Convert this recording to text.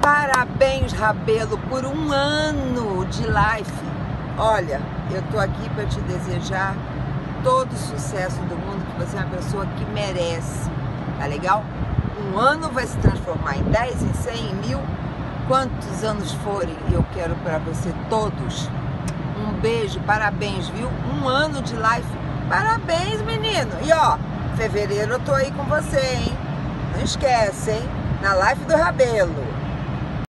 Parabéns, Rabelo, por 1 ano de life. Olha, eu tô aqui para te desejar todo o sucesso do mundo, que você é uma pessoa que merece, tá legal? 1 ano vai se transformar em 10, em 100, em 1000, quantos anos forem, eu quero para você todos. Um beijo, parabéns, viu? 1 ano de life, parabéns, menino. E ó, fevereiro eu tô aí com você, hein? Não esquece, hein? Na live do Rabelo.